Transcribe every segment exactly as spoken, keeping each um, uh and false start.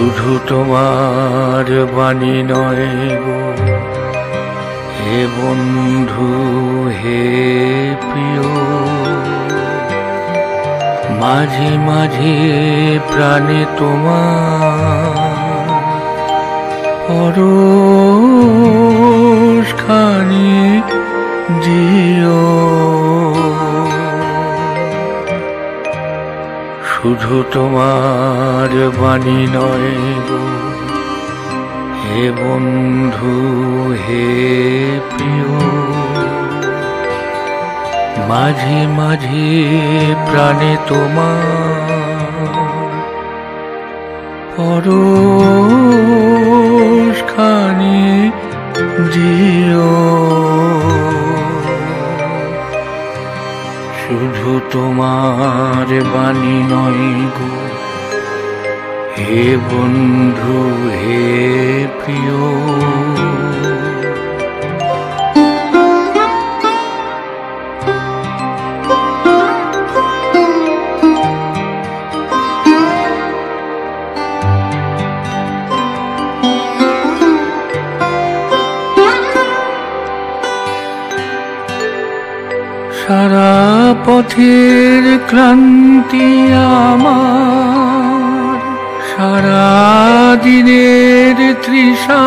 শুধু তোমার বাণী নয় গো হে বন্ধু হে প্রিয়, মাঝে মাঝে প্রাণে তোমার পরশ খানি দিও। শুধু তোমার বাণী নয় গো হে বন্ধু হে প্রিয়, মাঝে মাঝে প্রাণে তোমার পরশ খানি দিও। শুধু তোমার বাণী নয় গো হে বন্ধু হে প্রিয়, সারা পথের ক্লান্তি আমার, সারা দিনের তৃষা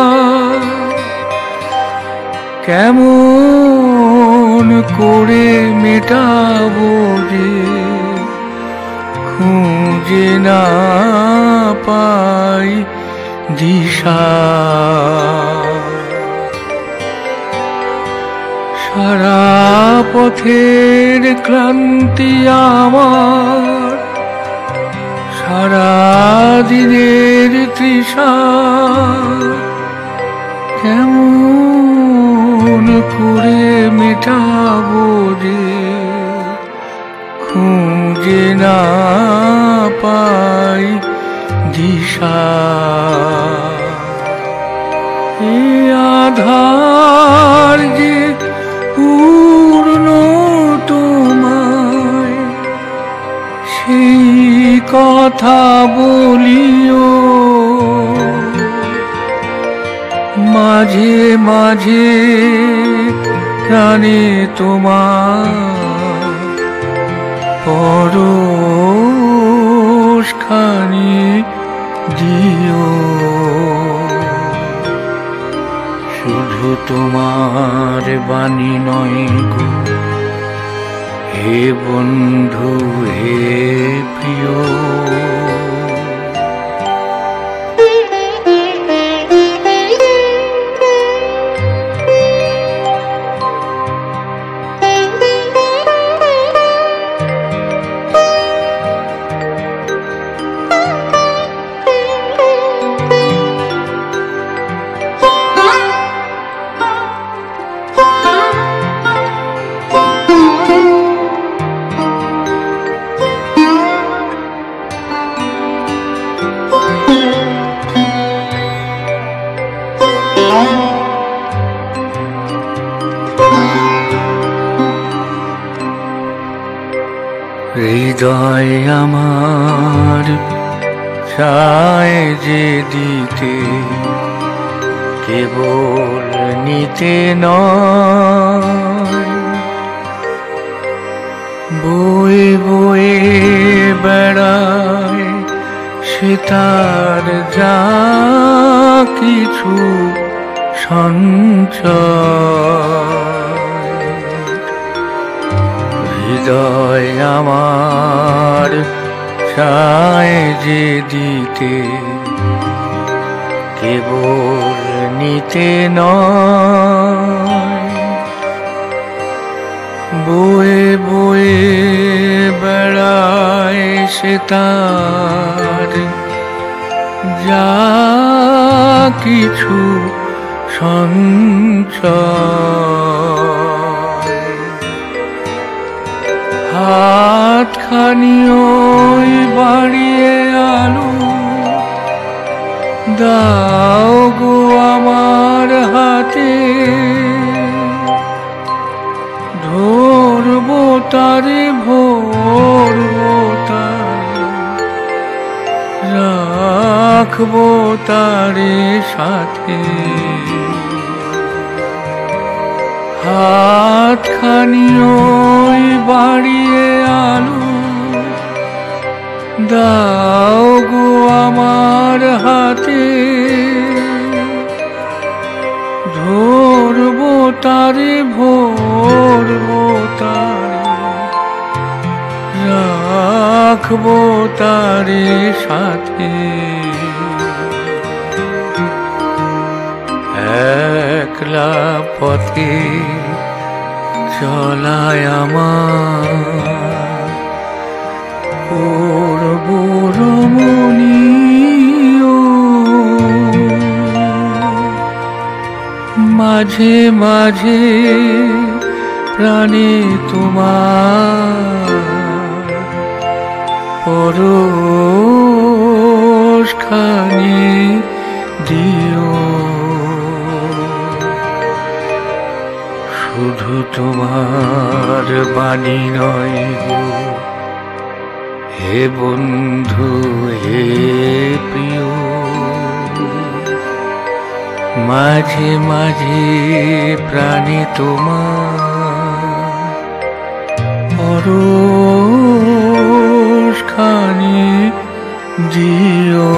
কেমন করে মেটাবো যে খুঁজে না পাই দিশা। সারা পথের ক্লান্তি আমার, সারা দিনের তৃষা কেমন করে মেটাবো যে খুঁজে না পাই দিশা। এ আধার যে পূর্ণ তোমায় সেই কথা বলিও, মাঝে মাঝে প্রাণে তোমার পরশ খানি দিও। শুধু তোমার বাণী নয় গো হে বন্ধু হে প্রিয়, হৃদয় আমার চায় যে দিতে কেবল নিতে নয়, বয়ে বয়ে বেড়ায় সে তার যা কিছু সঞ্চয়। হৃদয় আমার চায় যে দিতে কেবল নিতে নয়, বয়ে বয়ে বেড়ায় সে তার যা কিছু সঞ্চয়। হাতখানি ওই বাড়িয়ে আলো দাও গো আমার হাতে, ধরবো তারে ভরবো তারে রাখবো তারে সাথে হাতখানি ওই বাড়িয়ে আলু দাও গো আমার হাতে ধরবো তারে ভরবো তারে রাখবো তারে সাথে একলা পথে চলায় আমার করব রমণীয় মাঝে মাঝে প্রাণে তোমার পরশ খানি দিও শুধু তোমার বাণী নয় গো হে বন্ধু হে প্রিয় মাঝে মাঝে প্রাণে তোমার পরশ খানি দিও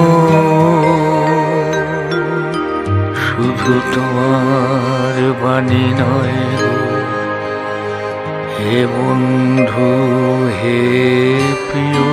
শুধু তোমার বাণী নয় হে বন্ধু হে প্রিয়।